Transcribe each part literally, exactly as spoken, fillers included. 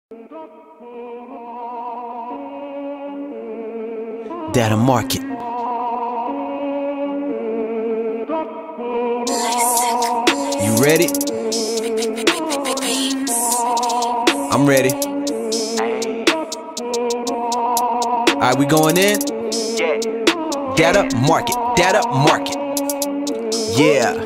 Datamarket. You ready? I'm ready. Alright, we going in? Yeah. Datamarket. Datamarket. Yeah.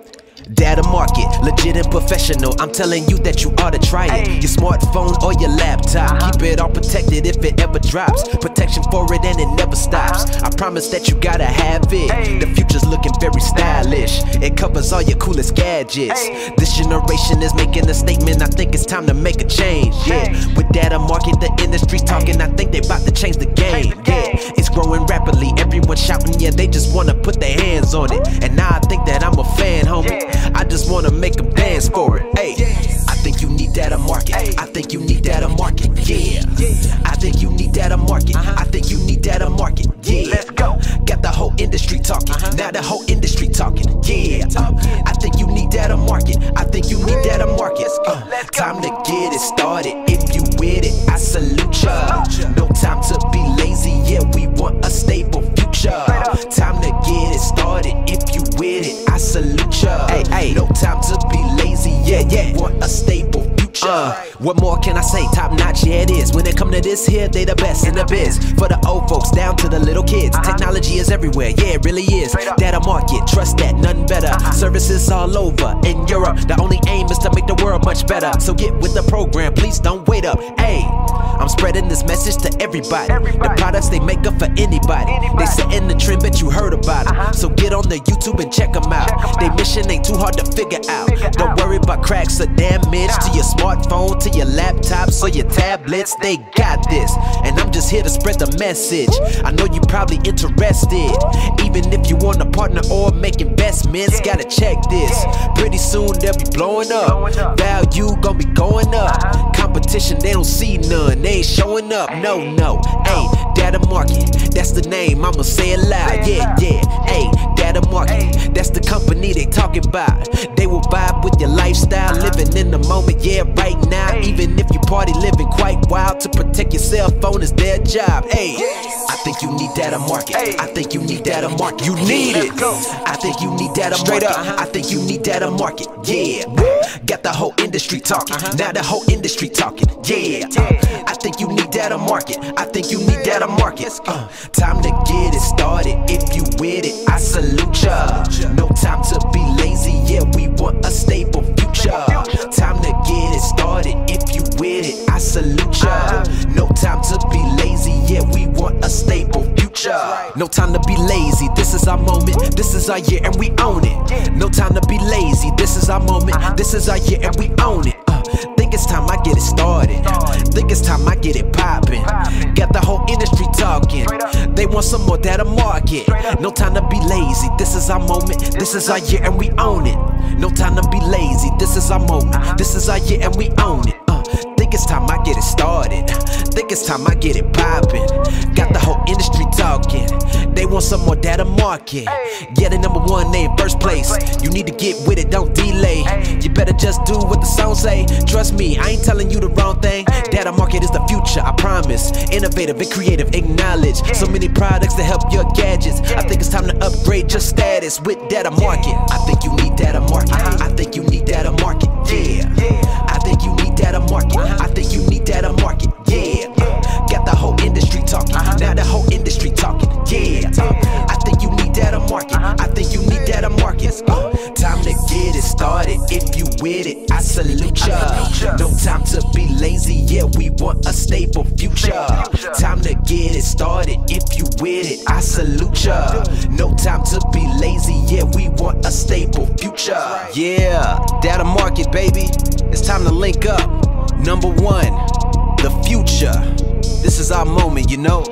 Datamarket, legit and professional. I'm telling you that you ought to try it. Ay. Your smartphone or your laptop, uh-huh. keep it all protected if it ever drops. Protection for it and it never stops. uh-huh. I promise that you gotta have it. Ay. The future's looking very stylish. It covers all your coolest gadgets. Ay. This generation is making a statement. I think it's time to make a change. Yeah, Ay. with Datamarket, the industry's talking. I think they about to change the game. Change the game. Yeah, it's growing rapidly. Everyone shouting, yeah, they just wanna put their hands on it. And now I think that I'm a fan, homie. Yeah. I just wanna make them dance for it. Hey, I think you need Datamarket. Ay. I think you need Datamarket. Yeah, I think you need Datamarket. Uh-huh. I think you need Datamarket. Yeah, Let's go. Got the whole industry talking. Uh-huh. Now the whole industry talking. Yeah, uh, I think you need Datamarket. I think you need Datamarket. Uh, Let's go. time to get it started. If you with it, I salute ya. No time to be lazy. Yeah, we want a stable future. Time to get it started. If you with it, I salute ya. Hey, hey, no time to be lazy. Yeah, yeah, we want a stable future. Uh, what more can I say? Top notch, yeah it is. When it come to this here, they the best in the biz. For the old folks down to the little kids. Uh-huh. Technology is everywhere, yeah it really is. Datamarket, trust that, nothing better. Uh-huh. Services all over in Europe. The only aim is to make the world much better. So get with the program, please don't wait up. Hey, I'm spreading this message to everybody. Everybody. The products they make up for anybody. Anybody. They setting the trend, bet you heard about it. Uh-huh. So get on the YouTube and check them out. Check 'em They out. mission ain't too hard to figure out. Figure Don't out. worry about cracks or damage Nah. to your smartphone, to your laptops or your tablets. They got this, and I'm just here to spread the message. I know you probably interested, even if you want a partner or make investments. Yeah. Gotta check this. Yeah. Pretty soon they'll be blowing up. Blowing up. Value gon' be going up. Uh-huh. Competition, they don't see none. They ain't showing up. No, no. Hey, Datamarket, that's the name. I'ma say it loud. Say it Yeah, loud. yeah. Hey, Datamarket, Hey. that's the company they talking about. They will vibe with your lifestyle, Uh-huh. living in the moment. Yeah, right now. Hey. Even if you party, living quite wild. To protect your cell phone is their job. Hey, I think you need Datamarket. Hey. I think you need Datamarket. You need Let's it. go. I think you need Datamarket. Straight up. I think you need Datamarket. Yeah, got the whole industry talking. Uh-huh. Now the whole industry talking. Yeah, Yeah. I think you need Datamarket. I think you need Datamarket. Uh, time to get it started. If you with it, I salute ya. No time to be lazy. Yeah, we want a stable future. Time to get it started. If you with it, I salute ya. No time to be lazy. Yeah, we want a stable future. No time to be lazy. This is our moment. This is our year, and we own it. No time to be lazy. This is our moment. This is our year, and we own it. Uh, think it's time I get it started. Think it's time I get it poppin'. Got the whole industry talking. They want some more Datamarket. No time to be lazy. This is our moment. This is our year, and we own it. No time to be lazy. This is our moment. This is our year, and we own it. Uh, think it's time I get it started. Think it's time I get it poppin'. Got the whole industry talking. They want some more Datamarket. Yeah, the number one, they in first place. You need to get with it, don't delay. You better just do what the song say. Trust me, I ain't telling you the wrong thing. Datamarket is the future, I promise. Innovative and creative, acknowledge. So many products to help your gadgets. I think it's time to upgrade your status with Datamarket. I think you need Datamarket. I think you need Datamarket. Yeah, I think you need Datamarket. I think you need Datamarket. Yeah, got the whole industry talking. Now the whole industry talking. Yeah, I think you need Datamarket. I think you need Datamarket. Uh, time to get it started. If you with it, I salute ya. No time to be lazy. Yeah, we want a stable future. Time to get it started. If you with it, I salute ya. No time to be lazy. Yeah, we want a stable future. Yeah, Datamarket, baby. It's time to link up. Number one, the future. This is our moment, you know.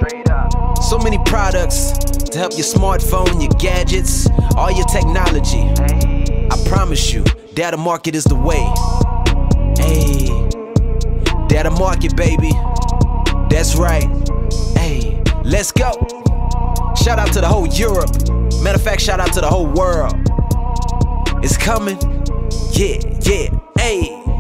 So many products to help your smartphone, your gadgets, all your technology. I promise you, Datamarket is the way. Hey, Datamarket, baby. That's right. Hey, let's go. Shout out to the whole Europe. Matter of fact, shout out to the whole world. It's coming. Yeah, yeah. Hey.